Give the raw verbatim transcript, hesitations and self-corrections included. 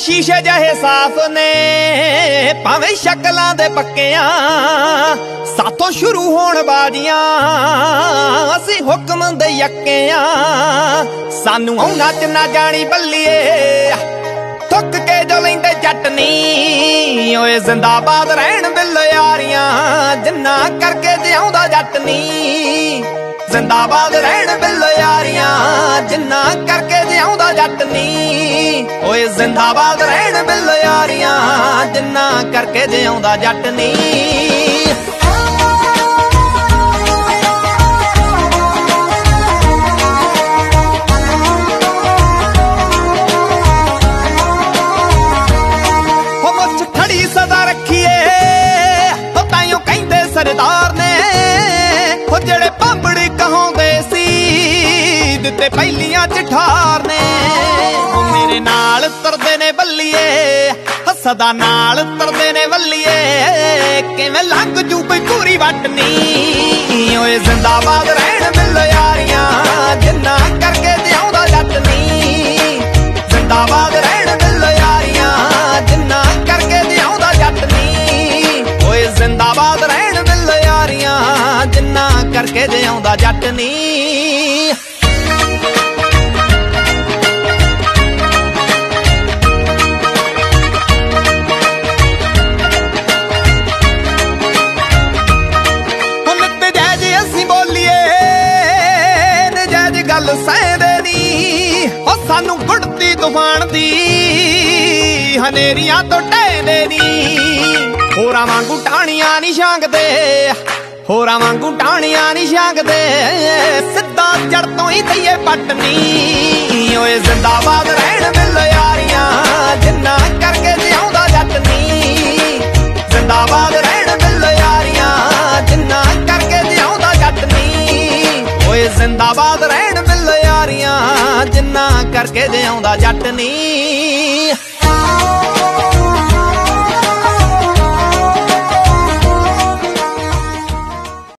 शीशे जहे साफ ने भावें शक्लां दे पक्कियां साथों शुरू होण बाजियां असी हुक्म दे यक्कियां सानू औना च ना जानी बल्लीए थुक के जो लैंदे चटनी ओए जिंदाबाद रहन दिल यारियां जिन्ना करके जिउंदा जट नी जिंदाबाद रहन बिल यारियां जिन्ना करके जिउंदा जट नी ओए जिंदाबाद रहन बिल यारियां जिन्ना करके जिउंदा जट नी हो मुछ खड़ी सदा रखिए हो ताइयों कहंदे सरदार ने हो जेड़े भांबड़ी कहांदे सी दिते पहलियां च ठार ने मेरे नाल तरदे ने बल्लीए सदा नाल तरदे ने बल्लीए किवें लंघ जू कोई पूरी वट नी ओए जिंदाबाद रहन बिल यारियां जिन्ना करके जिउंदा जट नी जिंदाबाद रहन बिल यारियां जिन्ना करके जिउंदा जट नी ओए जिंदाबाद रहन बिल यारियां जिन्ना करके जिउंदा जट नी सानू गुड़ती तूफान दी हनेरियां तो ढहदे नी होरां वांगू टाणियां नी छांगदे होरां वांगू टाणियां नी छांगदे सिद्धा जड़ तो ही दईए पट नी ओए जिंदाबाद रहन बिल यारियां जिन्ना करके जिउंदा जट नी जिंदाबाद रहन बिल यारियां जिन्ना करके जिउंदा जट नी ओए जिंदाबाद रहन बिल यारियां जिन्ना करके जिउंदा जट नी।